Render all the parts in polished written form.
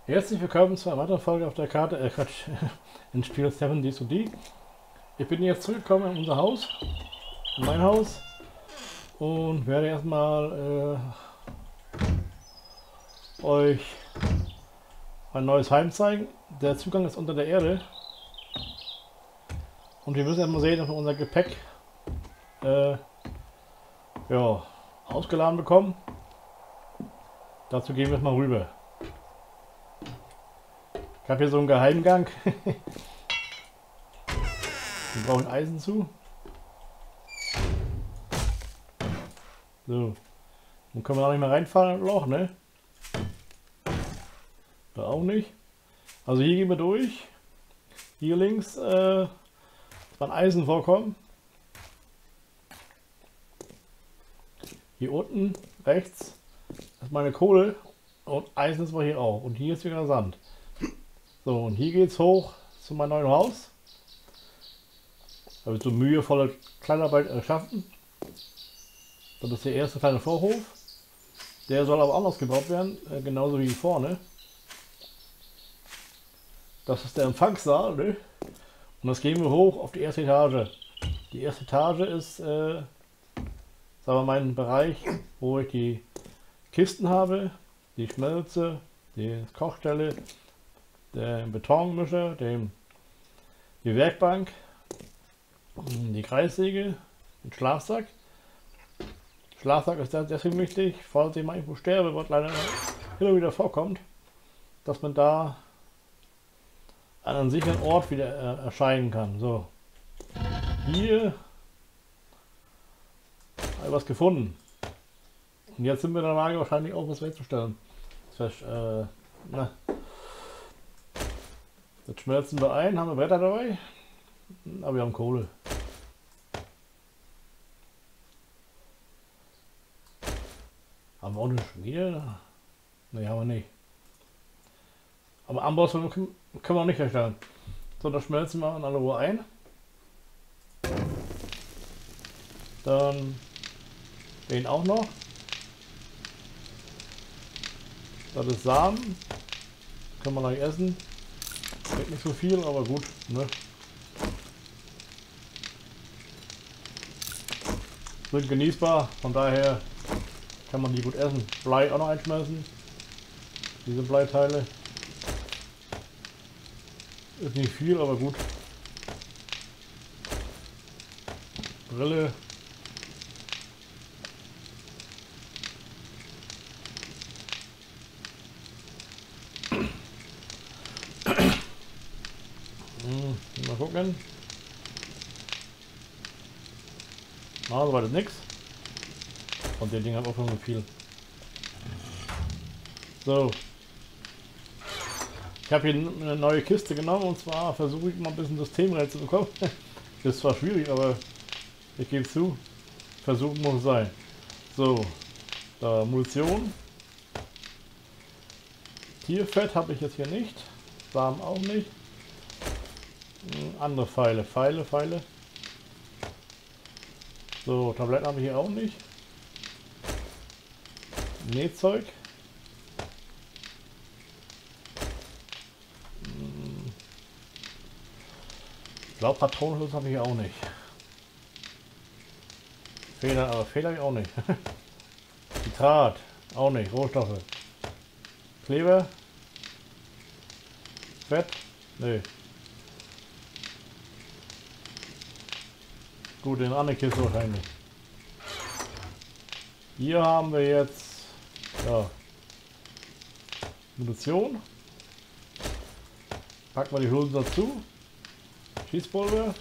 Herzlich willkommen zu einer weiteren Folge auf der Karte, Quatsch, im Spiel 7 D2D. Ich bin jetzt zurückgekommen in unser Haus, in mein Haus, und werde erstmal euch ein neues Heim zeigen. Der Zugang ist unter der Erde und wir müssen erstmal sehen, dass wir unser Gepäck ja, ausgeladen bekommen. Dazu gehen wir jetzt mal rüber. Ich habe hier so einen Geheimgang. Wir brauchen Eisen zu. So. Dann können wir da nicht mehr reinfahren im Loch, ne? Da auch nicht. Also hier gehen wir durch. Hier links wird Eisen vorkommen. Hier unten rechts ist meine Kohle und Eisen ist mal hier auch. Und hier ist wieder Sand. So, und hier geht es hoch zu meinem neuen Haus. Da habe ich so mühevolle Kleinarbeit erschaffen. Das ist der erste kleine Vorhof. Der soll aber anders gebaut werden, genauso wie vorne. Das ist der Empfangssaal, ne? Und das gehen wir hoch auf die erste Etage. Die erste Etage ist, sagen wir, mein Bereich, wo ich die Kisten habe, die Schmelze, die Kochstelle, der Betonmischer, die Werkbank, die Kreissäge, den Schlafsack. Schlafsack ist deswegen wichtig, falls ich mal irgendwo sterbe, was leider immer wieder vorkommt, dass man da an einem sicheren Ort wieder erscheinen kann. So, hier habe ich was gefunden. Und jetzt sind wir in der Lage, wahrscheinlich auch was wegzustellen. Das schmelzen wir ein, haben wir Bretter dabei, aber wir haben Kohle. Haben wir auch eine Schmiede? Ne, haben wir nicht. Aber Ambossfilme können wir auch nicht herstellen. So, das schmelzen wir in aller Ruhe ein. Dann den auch noch. Das ist Samen. Können wir gleich essen. Wird nicht so viel, aber gut. Ne? Sind genießbar, von daher kann man die gut essen. Blei auch noch einschmelzen. Diese Bleiteile. Ist nicht viel, aber gut. Brille. Mal gucken. Na, soweit ist nichts. Und der Ding hat auch schon so viel. So. Ich habe hier eine neue Kiste genommen, und zwar versuche ich mal ein bisschen Systemrätsel zu bekommen. Ist zwar schwierig, aber ich gebe zu, versuchen muss es sein. So, da Munition. Tierfett habe ich jetzt hier nicht. Samen auch nicht. Andere Pfeile. So, Tabletten habe ich hier auch nicht. Nähzeug. Ich glaube, Patronenschutz habe ich hier auch nicht. Feder habe ich auch nicht. Nitrat, auch nicht. Rohstoffe. Kleber. Fett. Nö. Gut, in eine Kiste wahrscheinlich. Hier haben wir jetzt ja, Munition. Packen wir die Hülsen dazu. Schießpulver.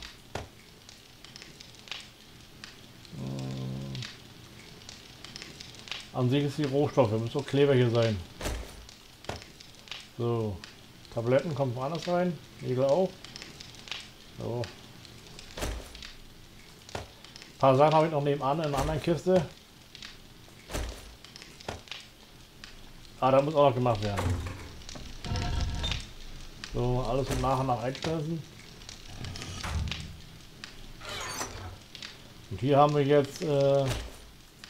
An sich ist die Rohstoffe, müssen auch Kleber hier sein. So, Tabletten kommen woanders rein, Nägel auch. So. Ein paar Sachen habe ich noch nebenan in einer anderen Kiste. Ah, da muss auch noch gemacht werden. So, alles nach und nach einschmelzen. Und hier haben wir jetzt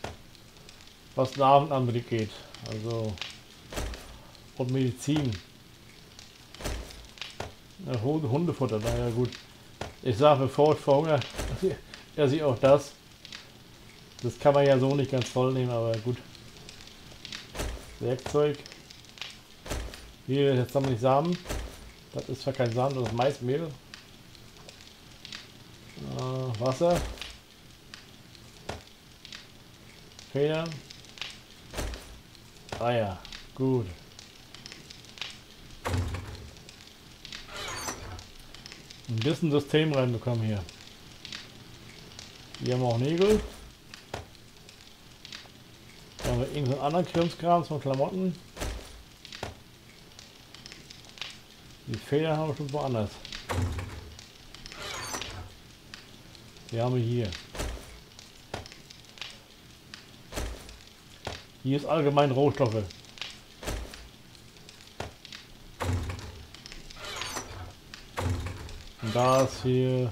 was Nahrung angeht, also und Medizin. Hundefutter, naja gut. Ich sage, bevor ich verhungere, esse ich auch das. Das kann man ja so nicht ganz voll nehmen, aber gut. Werkzeug. Hier, jetzt haben wir die Samen. Das ist zwar kein Samen, das ist Maismehl. Wasser. Federn. Eier. Gut. Ein bisschen System reinbekommen hier. Hier haben wir auch Nägel. Hier haben wir irgendeinen anderen Krimskrams von Klamotten. Die Federn haben wir schon woanders. Die haben wir hier. Hier ist allgemein Rohstoffe. Und da ist hier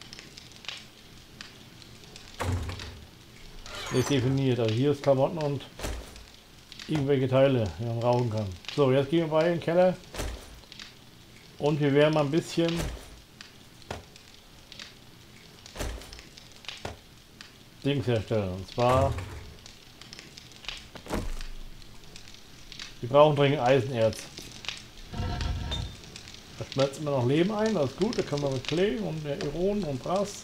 nicht definiert. Also hier ist Klamotten und irgendwelche Teile, die man rauchen kann. So, jetzt gehen wir bei in den Keller. Und wir werden mal ein bisschen Dings herstellen. Und zwar, wir brauchen dringend Eisenerz. Da schmelzen wir noch Leben ein, das ist gut. Da können wir mit Klee und Iron und Brass.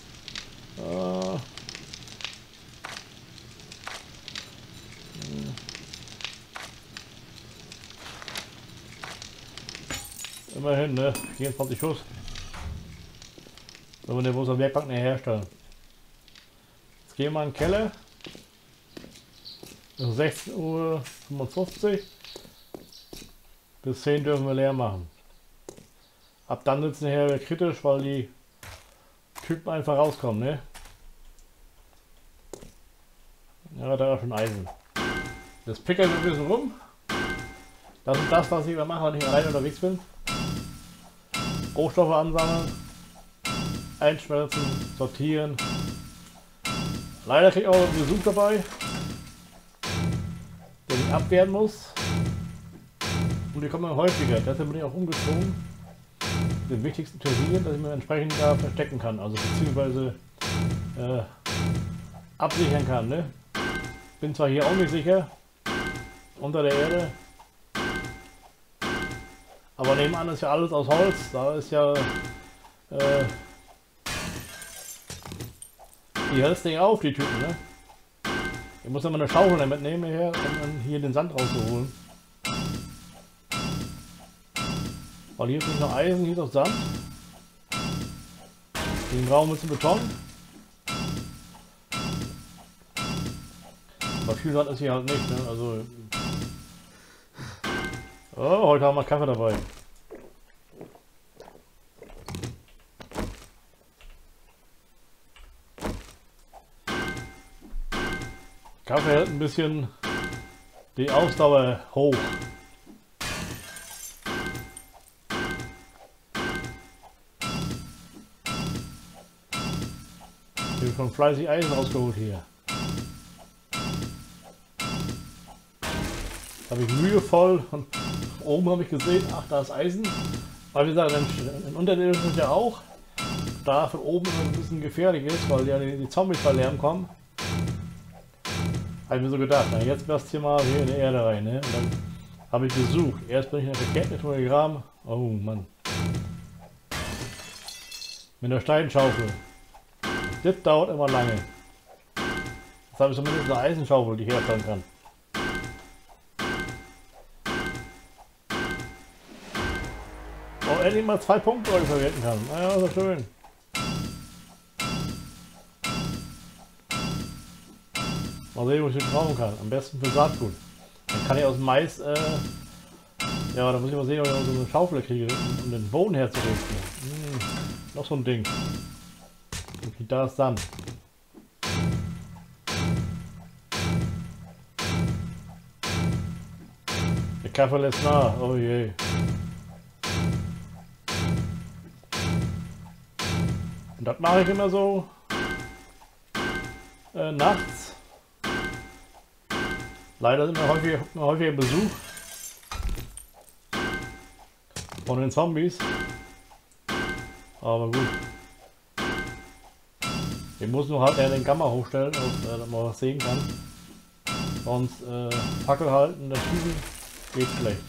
Immerhin, ne? 24 Schuss. Wenn wir den bloß am Werkbank nicht herstellen. Jetzt gehen wir in den Keller. Es ist 16:55 Uhr. Bis 10 dürfen wir leer machen. Ab dann wird es nachher kritisch, weil die Typen einfach rauskommen, ne? Ja, da ist schon Eisen. Das pickert ein bisschen rum. Das ist das, was ich immer mache, wenn ich allein unterwegs bin. Rohstoffe ansammeln, einschmelzen, sortieren. Leider kriege ich auch einen Besuch dabei, der mich abwehren muss. Und die kommen häufiger. Deshalb bin ich auch umgezogen. Den wichtigsten Utensilien, dass ich mir entsprechend da verstecken kann. Also beziehungsweise absichern kann. Ne? Bin zwar hier auch nicht sicher, unter der Erde. Aber nebenan ist ja alles aus Holz, da ist ja die hältst nicht auf, die Typen, ne? Ich muss immer eine Schaufel mitnehmen her, um dann hier den Sand rauszuholen. Weil hier ist nicht noch Eisen, hier ist noch Sand. Den brauchen wir ein bisschen Beton. Aber viel Sand ist hier halt nicht, ne? Also. Oh, heute haben wir Kaffee dabei. Kaffee hält ein bisschen die Ausdauer hoch. Ich habe schon fleißig Eisen rausgeholt hier. Habe ich mühevoll und oben habe ich gesehen, ach da ist Eisen. Weil wie gesagt, in Unterirdisch ist ja auch. Da von oben ein bisschen gefährlich ist, weil ja die Zombies bei Lärm kommen. Habe ich mir so gedacht, na jetzt wärst hier mal hier in die Erde rein, ne? Und dann habe ich gesucht. Erst bin ich in der Bekenntnis gegraben. Oh Mann. Mit der Steinschaufel. Das dauert immer lange. Jetzt habe ich zumindest eine Eisenschaufel, die ich herstellen kann. Oh, endlich mal 2 Punkte, die ich verwenden kann. Naja, so schön. Mal sehen, wo ich den brauchen kann. Am besten für Saatgut. Dann kann ich aus dem Mais, ja, da muss ich mal sehen, ob ich so eine Schaufel kriege, um den Boden herzurichten. Noch so ein Ding. Okay, da ist Sand. Der Kaffee lässt nach. Oh je. Und das mache ich immer so nachts. Leider sind wir häufiger Besuch von den Zombies. Aber gut. Wir müssen nur halt den Gamma hochstellen, damit man was sehen kann. Sonst Fackel halten, das Schießen geht schlecht.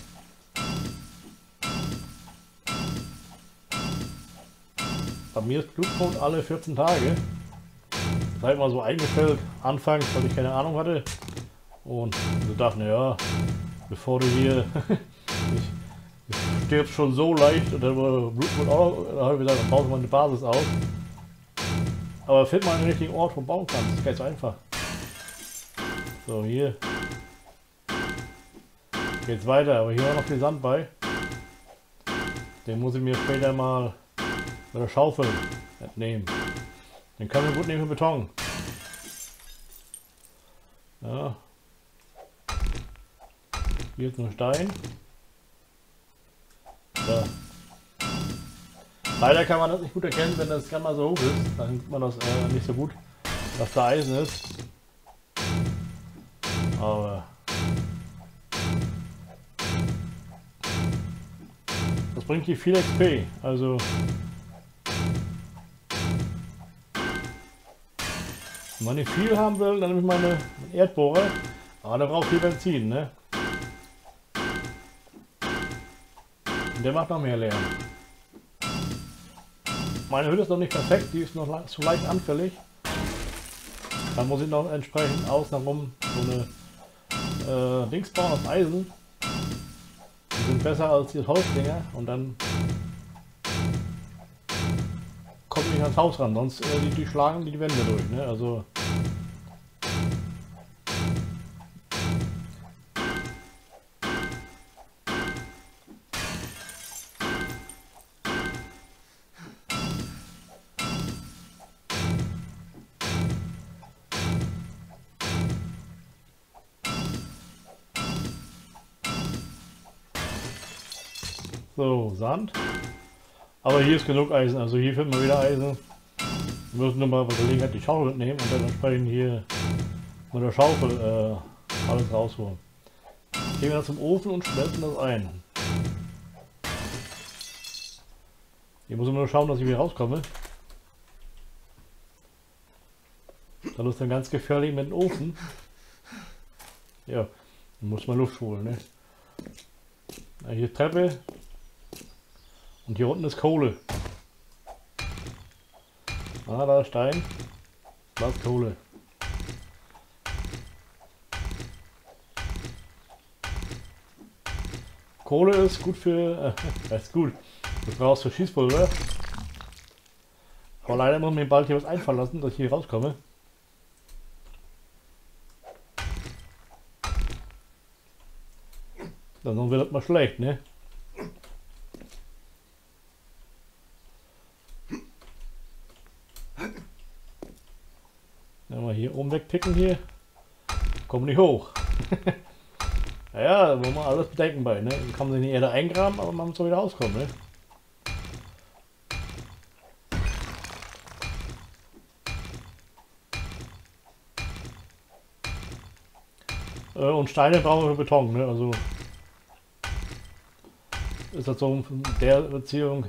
Bei mir ist Blutpunkt alle 14 Tage. Das habe ich mal so eingestellt, anfangs, weil ich keine Ahnung hatte. Und so dachte, naja, bevor du hier ich stirbst schon so leicht und dann war Blutpunkt auch, da habe ich gesagt, dann baust du mal eine Basis auf. Aber find mal einen richtigen Ort, wo du bauen kannst. Das ist ganz einfach. So, hier geht's weiter, aber hier war noch viel Sand bei. Den muss ich mir später mal mit der Schaufel entnehmen. Den können wir gut nehmen für Beton. Ja. Hier ist ein Stein. Da. Leider kann man das nicht gut erkennen, wenn das Gamma so hoch ist. Dann sieht man das nicht so gut, dass da Eisen ist. Aber das bringt hier viel XP. Also wenn man nicht viel haben will, dann nehme ich meinen Erdbohrer. Aber der braucht viel Benzin, ne? Und der macht noch mehr Lärm. Meine Hütte ist noch nicht perfekt, die ist noch zu leicht anfällig. Dann muss ich noch entsprechend außen herum so eine Dings bauen aus Eisen. Die sind besser als die Holzdinger und dann kommt nicht ans Haus ran, sonst die schlagen die Wände durch, ne? Also so, Sand. Aber hier ist genug Eisen, also hier finden wir wieder Eisen. Wir müssen nur mal bei Gelegenheit die Schaufel mitnehmen und dann entsprechend hier mit der Schaufel alles rausholen. Gehen wir dann zum Ofen und schmelzen das ein. Hier muss ich nur schauen, dass ich wieder rauskomme. Das ist dann ganz gefährlich mit dem Ofen. Ja, dann muss man Luft holen, ne? Hier Treppe. Und hier unten ist Kohle. Ah, da ist Stein. Da ist Kohle. Kohle ist gut für... ist gut. Das brauchst du für Schießpulver. Aber leider muss mir bald hier was einfallen lassen, dass ich hier rauskomme. Dann wird das mal schlecht, ne? Wenn wir hier oben wegpicken hier, kommen nicht hoch. Ja, da muss man alles bedenken bei, ne? Dann kann man sich in die Erde eingraben, aber man muss so wieder rauskommen, ne? Und Steine brauchen wir für Beton, ne? Also ist das so in der Beziehung.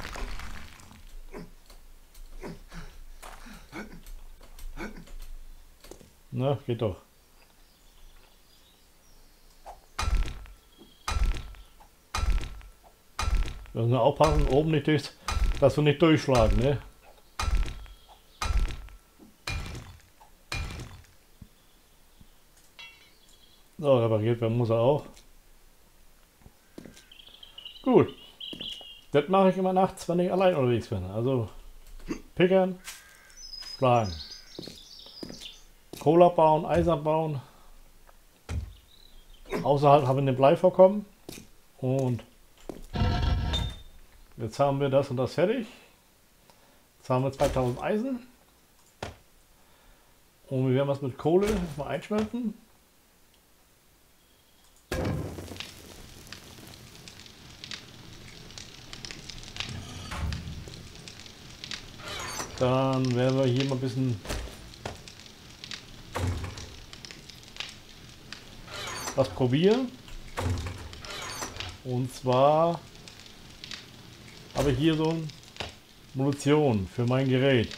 Na, geht doch. Wir müssen aufpassen, oben nicht durch, dass wir nicht durchschlagen, ne? So, repariert werden muss er auch. Gut. Das mache ich immer nachts, wenn ich allein unterwegs bin. Also pickern, schlagen. Kohle abbauen, Eisen abbauen. Außerhalb haben wir den Bleivorkommen. Und jetzt haben wir das und das fertig. Jetzt haben wir 2000 Eisen. Und wir werden was mit Kohle mal einschmelzen. Dann werden wir hier mal ein bisschen was probieren. Und zwar habe ich hier so ein Munition für mein Gerät.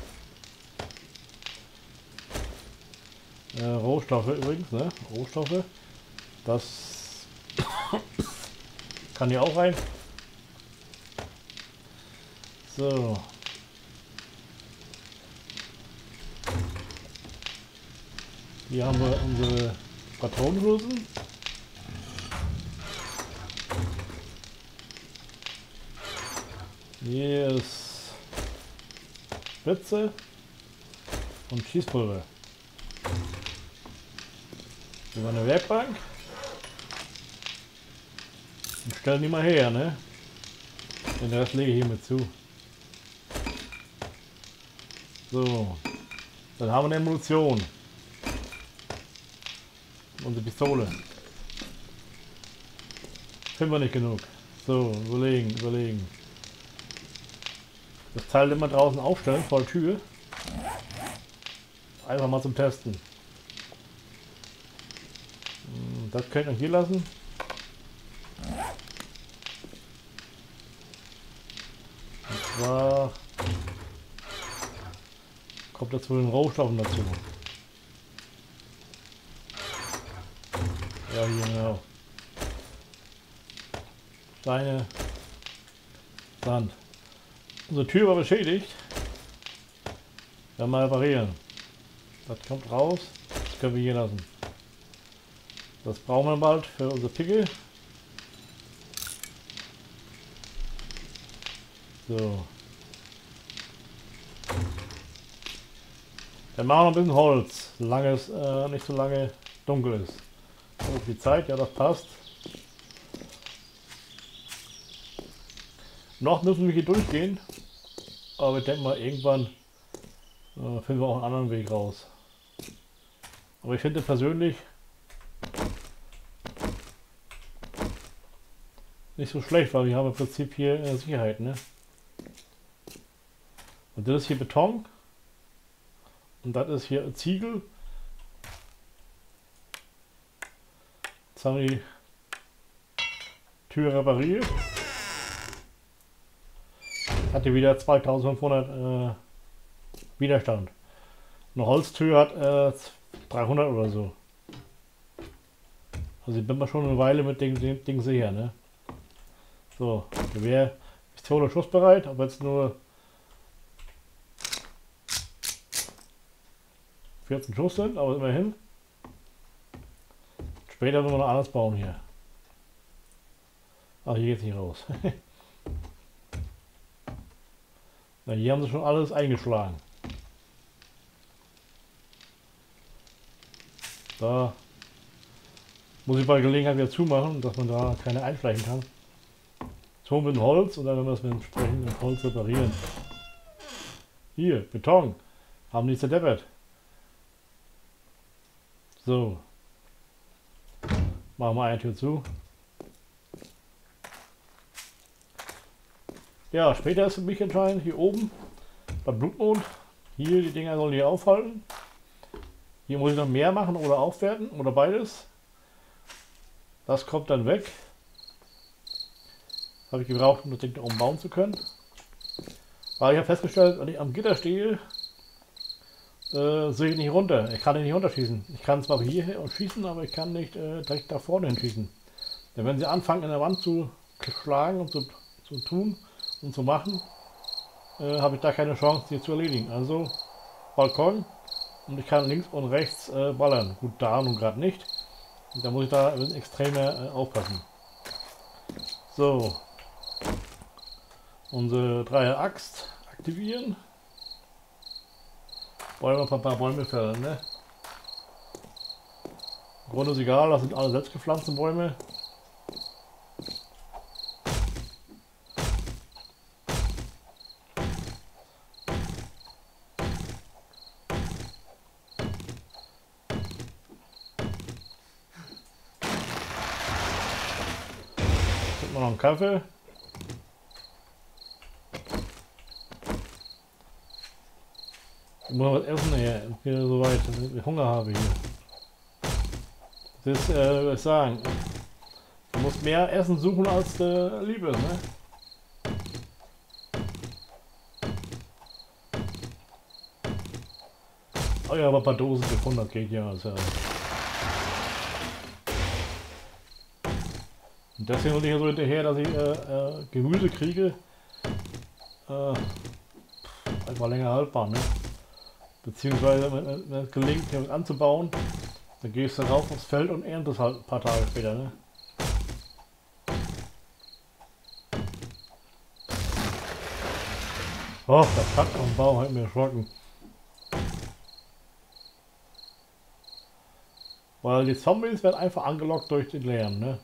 Rohstoffe übrigens, ne? Rohstoffe. Das kann hier auch rein. So. Hier haben wir unsere Patronenhülsen. Hier ist Spitze und Schießpulver. Hier war eine Werkbank. Und stellen die mal her, ne? Den Rest lege ich hier mit zu. So. Dann haben wir eine Munition. Unsere Pistole. Finden wir nicht genug. So, überlegen. Das Teil immer draußen aufstellen, vor der Tür. Einfach mal zum Testen. Das könnt ihr hier lassen. Und zwar kommt das zu den Rohstoffen dazu. Ja, hier genau. Steine, Sand. Unsere Tür war beschädigt. Dann mal reparieren. Das kommt raus. Das können wir hier lassen. Das brauchen wir bald für unsere Pickel. So. Dann machen wir noch ein bisschen Holz, solange es nicht so lange dunkel ist. So viel Zeit, ja, das passt. Noch müssen wir hier durchgehen, aber ich denke mal, irgendwann finden wir auch einen anderen Weg raus. Aber ich finde persönlich nicht so schlecht, weil wir haben im Prinzip hier Sicherheit, ne? Und das ist hier Beton und das ist hier Ziegel. Jetzt haben wir die Tür repariert. Hatte wieder 2500 Widerstand. Eine Holztür hat 300 oder so. Also ich bin mal schon eine Weile mit dem Ding sicher, ne? So, Gewehr, Pistole schussbereit, aber jetzt nur 14 Schuss sind, aber immerhin. Später müssen wir noch alles bauen hier. Ach, hier geht's nicht raus. Na, hier haben sie schon alles eingeschlagen. Da muss ich bei Gelegenheit wieder zumachen, dass man da keine einschleichen kann. So mit dem Holz und dann werden wir das mit entsprechendem Holz reparieren. Hier, Beton. Haben die zerdeppert. So. Machen wir eine Tür zu. Ja, später ist für mich entscheidend, hier oben beim Blutmond. Hier, die Dinger sollen hier aufhalten. Hier muss ich noch mehr machen oder aufwerten oder beides. Das kommt dann weg. Das habe ich gebraucht, um das Ding da oben bauen zu können. Weil ich habe festgestellt, wenn ich am Gitter stehe, sehe ich nicht runter. Ich kann nicht runterschießen. Ich kann zwar hier schießen, aber ich kann nicht direkt da vorne hinschießen. Denn wenn sie anfangen in der Wand zu schlagen und zu tun und zu machen, habe ich da keine Chance, sie zu erledigen. Also Balkon und ich kann links und rechts ballern. Gut, da nun gerade nicht. Und da muss ich da extremer aufpassen. So. Unsere Dreier-Axt aktivieren. Wollen wir ein paar Bäume fällen, ne? Im Grunde ist egal, das sind alle selbstgepflanzte Bäume. Noch einen Kaffee. Ich muss was essen hier. Ich bin so weit, dass ich Hunger habe hier. Das ist, was ich sagen. Du musst mehr Essen suchen als Liebe, ne? Oh ja, aber ein paar Dosen gefunden, das geht ja. Also. Und deswegen bin ich ja so hinterher, dass ich Gemüse kriege. Einfach länger haltbar, ne? Beziehungsweise, wenn es gelingt, hier anzubauen, dann gehst du rauf aufs Feld und erntest halt ein paar Tage später, ne? Oh, der Pack am Baum hat mir erschrocken. Weil die Zombies werden einfach angelockt durch den Lärm, ne?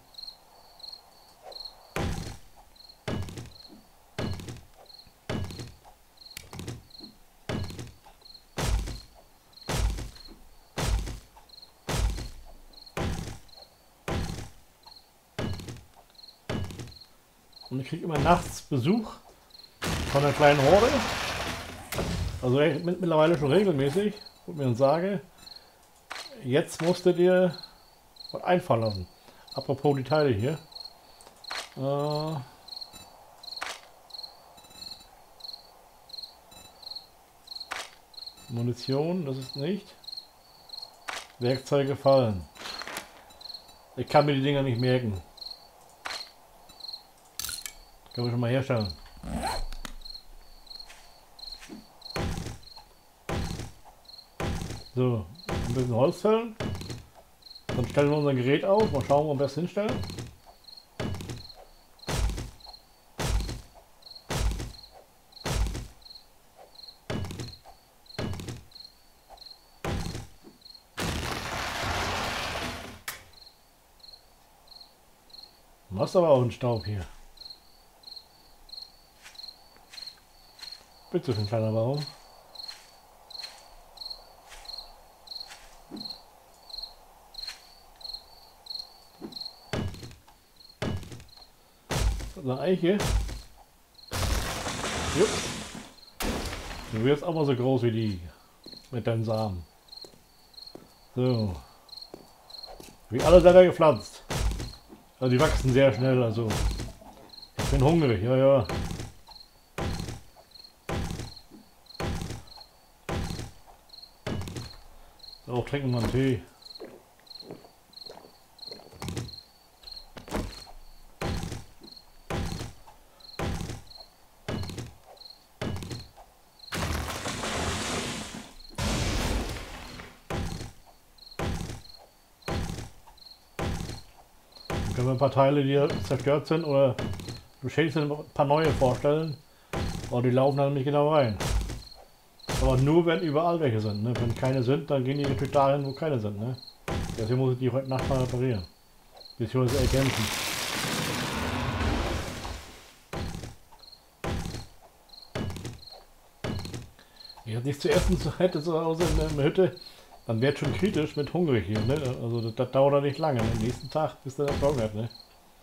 Und ich kriege immer nachts Besuch von einer kleinen Horde. Also mittlerweile schon regelmäßig. Und mir dann sage, jetzt musst du dir was einfallen lassen. Apropos die Teile hier. Munition, das ist nicht. Werkzeuge fallen. Ich kann mir die Dinger nicht merken. Können wir schon mal herstellen. So, ein bisschen Holz fällen. Dann stellen wir unser Gerät auf. Mal schauen, wo wir das hinstellen. Machst aber auch einen Staub hier. Bitte schön, kleiner Baum. Eine Eiche. Jupp. Du wirst auch mal so groß wie die mit deinen Samen. So. Wie alle selber gepflanzt. Also die wachsen sehr schnell, also. Ich bin hungrig, ja, ja. So, trinken wir einen Tee. Können wir ein paar Teile, die zerstört sind oder beschädigt sind, ein paar neue vorstellen. Aber die laufen dann nicht genau rein. Aber nur wenn überall welche sind. Ne? Wenn keine sind, dann gehen die natürlich dahin, wo keine sind. Ne? Deswegen muss ich die heute Nacht mal reparieren. Beziehungsweise ergänzen. Ich hätte nichts zu essen hätte zu Hause in der Hütte, dann wäre es schon kritisch mit hungrig hier. Ne? Also das dauert ja nicht lange. Ne? Am nächsten Tag bis der das Sorgen hat. Ne?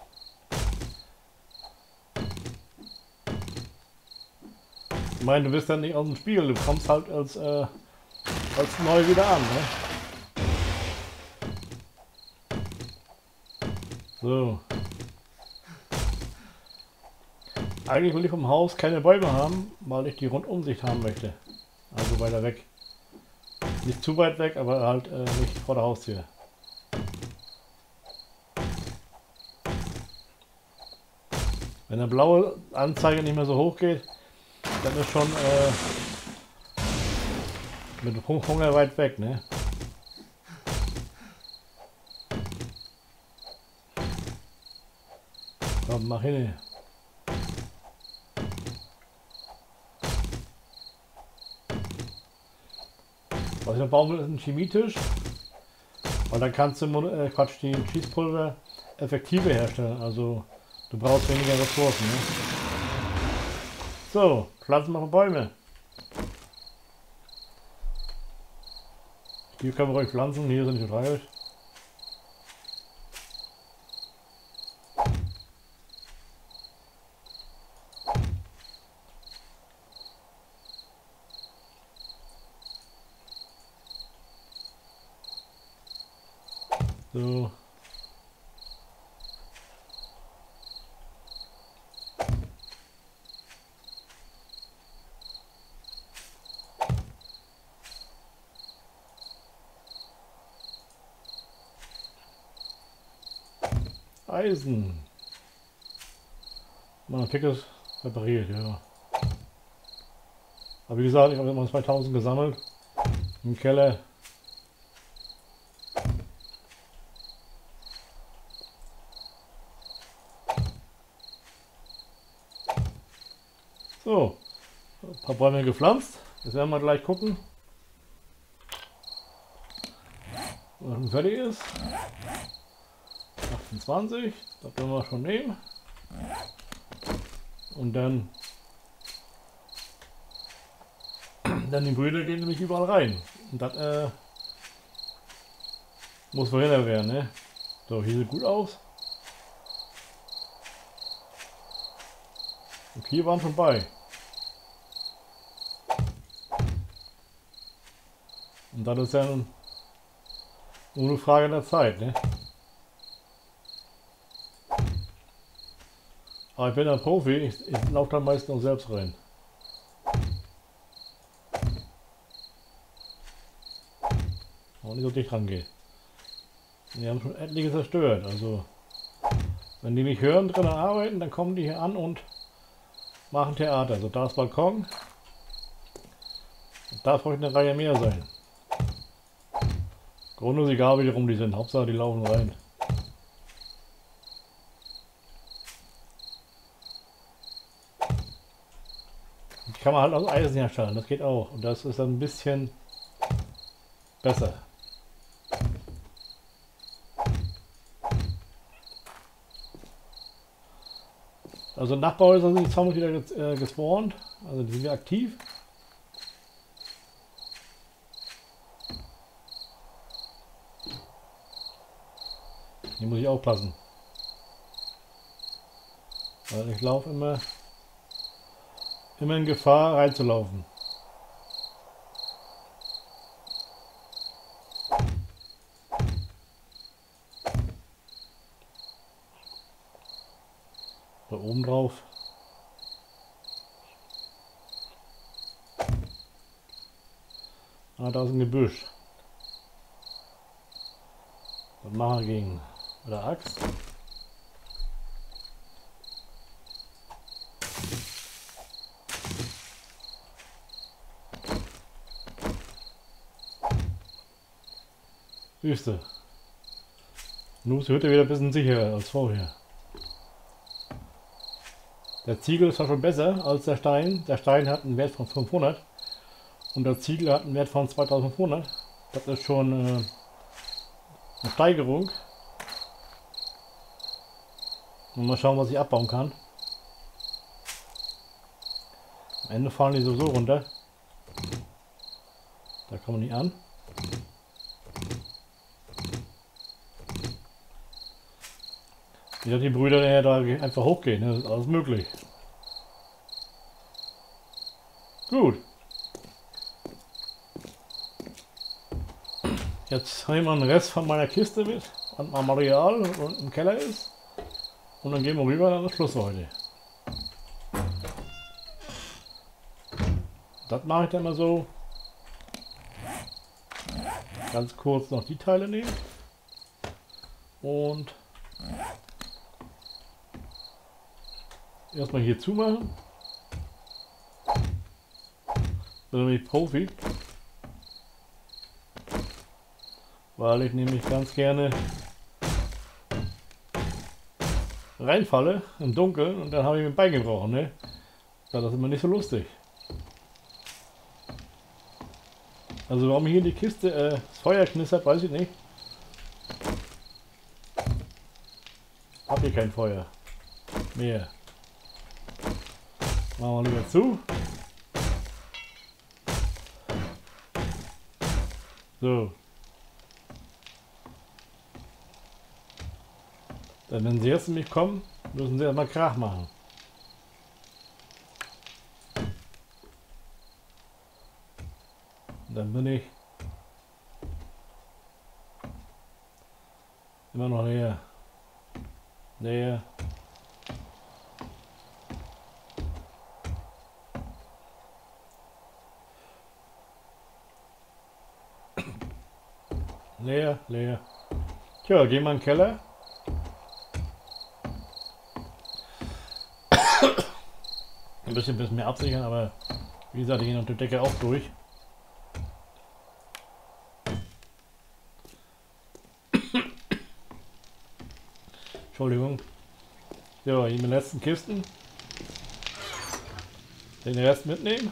Ich meine, du bist dann nicht aus dem Spiegel, du kommst halt als neu wieder an. Ne? So. Eigentlich will ich vom Haus keine Bäume haben, weil ich die Rundumsicht haben möchte. Also weiter weg. Nicht zu weit weg, aber halt nicht vor der Haustür. Wenn der blaue Anzeige nicht mehr so hoch geht, dann ist schon mit Hunger weit weg, ne? Komm, mach hin. Was ich noch bauen will, ist ein Chemietisch. Weil dann kannst du die Schießpulver effektiver herstellen. Also du brauchst weniger Ressourcen. Ne? So, pflanzen wir Bäume. Hier können wir ruhig pflanzen, hier sind die verteilt. So. Eisen. Man kriegt es repariert, ja. Aber wie gesagt, ich habe immer 2000 gesammelt im Keller. So, ein paar Bäume gepflanzt. Jetzt werden wir gleich gucken, was schon fertig ist. 28, das können wir schon nehmen. Und dann die Brüder gehen nämlich überall rein. Und das muss verhindert werden, ne? So, hier sieht gut aus. Und hier waren schon bei. Und das ist ja nur eine Frage der Zeit, ne? Aber ich bin ein Profi, ich laufe da meistens auch selbst rein. Und nicht so dicht rangehe. Die haben schon etliche zerstört, also wenn die mich hören drin arbeiten, dann kommen die hier an und machen Theater. Also da ist Balkon, da sollte eine Reihe mehr sein. Grunde ist egal, wie rum die sind, Hauptsache die laufen rein. Die kann man halt aus Eisen herstellen, das geht auch. Und das ist dann ein bisschen besser. Also Nachbarhäuser sind jetzt wieder gespawnt, also die sind wieder aktiv. Hier muss ich aufpassen. Weil ich laufe immer in Gefahr reinzulaufen. Da oben drauf. Ah, da ist ein Gebüsch. Was machen wir gegen? Mit der Axt. Wüste. Nun ist die Hütte wieder ein bisschen sicherer als vorher. Der Ziegel ist zwar schon besser als der Stein. Der Stein hat einen Wert von 500 und der Ziegel hat einen Wert von 2500. Das ist schon eine Steigerung. Und mal schauen, was ich abbauen kann. Am Ende fallen die sowieso runter. Da kommen die an. Wie gesagt, die Brüder da einfach hochgehen, das ist alles möglich. Gut. Jetzt habe ich mal den Rest von meiner Kiste mit, an Material und im Keller ist. Und dann gehen wir rüber an das Schluss für heute. Das mache ich dann mal so. Ganz kurz noch die Teile nehmen. Und erstmal hier zumachen. Bin nämlich Profi. Weil ich nämlich ganz gerne reinfalle im Dunkeln und dann habe ich mir ein Bein gebrochen, ne? Das ist immer nicht so lustig. Also warum hier in die Kiste das Feuer knistert, weiß ich nicht. Hab hier kein Feuer mehr. Machen wir lieber zu. So. Dann, wenn sie jetzt nämlich kommen, müssen sie erstmal Krach machen. Und dann bin ich immer noch näher. Näher. Leer, leer. Tja, gehen wir in den Keller. Ein bisschen mehr absichern, aber wie gesagt, hier noch die Decke auch durch. Entschuldigung. So, hier die letzten Kisten. Den Rest mitnehmen.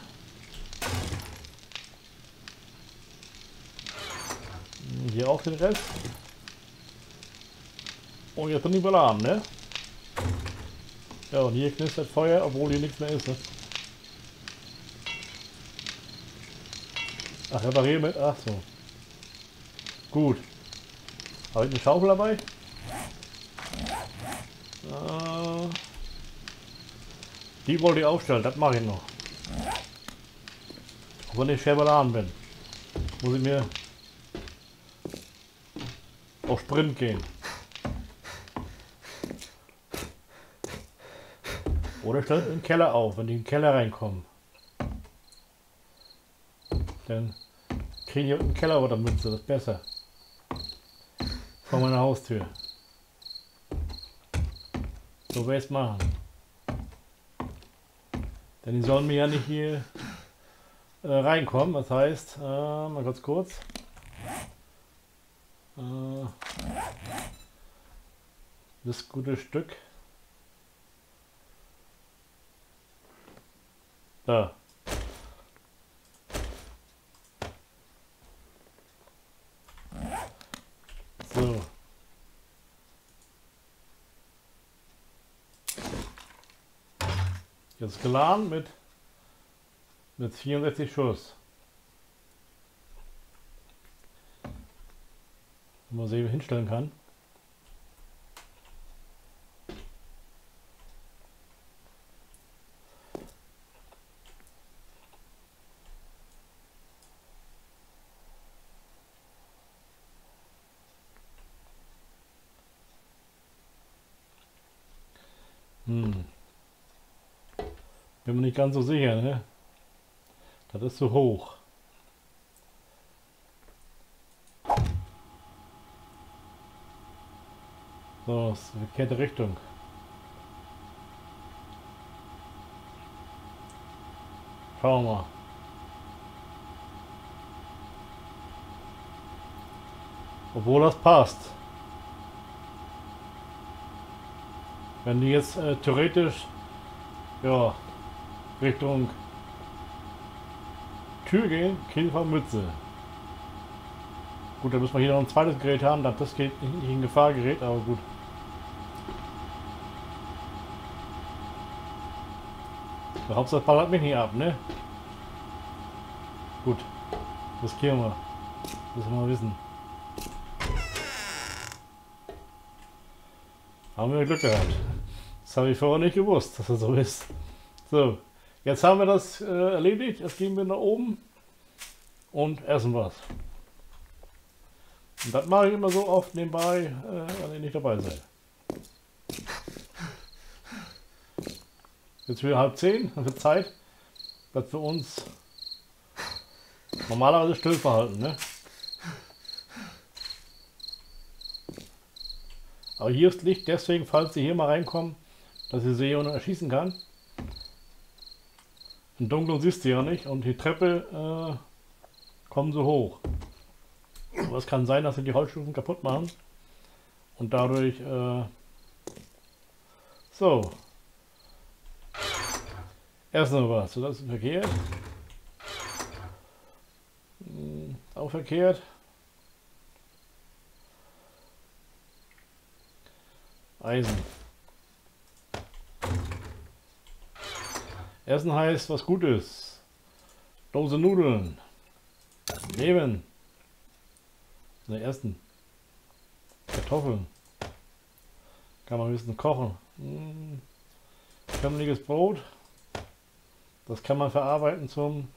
Hier auch den Rest. Und jetzt bin ich beladen, ne? Ja, und hier knistert Feuer, obwohl hier nichts mehr ist, ne? Ach, reparieren mit? Ach so. Gut. Habe ich eine Schaufel dabei? Die wollte ich aufstellen, das mache ich noch. Auch wenn ich schwer beladen bin, muss ich mir auf Sprint gehen. Oder stellt den Keller auf, wenn die in den Keller reinkommen. Dann kriege ich einen Keller oder Mütze, das ist besser. Vor meiner Haustür. So werde ich es machen. Denn die sollen mir ja nicht hier reinkommen. Das heißt, mal ganz kurz. Das gute Stück. Da. So. Jetzt geladen mit 64 Schuss. Mal sehen, wie ich hinstellen kann. Bin mir nicht ganz so sicher, ne? Das ist zu hoch. So, das ist die verkehrte Richtung. Schauen wir mal. Obwohl das passt. Wenn die jetzt theoretisch ja, Richtung Tür gehen, kriegen wir Mütze. Gut, da müssen wir hier noch ein zweites Gerät haben, das geht nicht in Gefahr gerät, aber gut. Der Hauptsache ballert mich nicht ab, ne? Gut, riskieren wir. Müssen wir mal wissen. Haben wir Glück gehabt. Das habe ich vorher nicht gewusst, dass das so ist. So, jetzt haben wir das erledigt. Jetzt gehen wir nach oben und essen was. Und das mache ich immer so oft nebenbei, wenn ich nicht dabei seid. Jetzt wieder 9:30, dann wird Zeit, dass wir uns normalerweise still verhalten, ne? Aber hier ist Licht, deswegen, falls Sie hier mal reinkommen, dass ich sehe und erschießen kann. Im Dunkeln siehst du ja nicht und die Treppe kommen so hoch. Aber es kann sein, dass sie die Holzstufen kaputt machen und dadurch so. Erstmal was, so das ist verkehrt. Auch verkehrt. Eisen. Essen heißt was Gutes. Dose Nudeln. Nehmen. Ne, essen. Kartoffeln. Kann man ein bisschen kochen. Kömmliches Brot. Das kann man verarbeiten zum...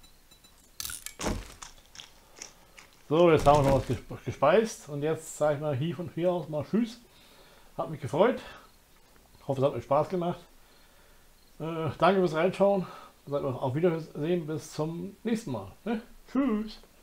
So, jetzt haben wir noch was gespeist. Und jetzt sage ich mal hier von hier aus mal Tschüss. Hat mich gefreut. Ich hoffe, es hat euch Spaß gemacht. Danke fürs Reinschauen. Auf Wiedersehen, bis zum nächsten Mal. Ne? Tschüss.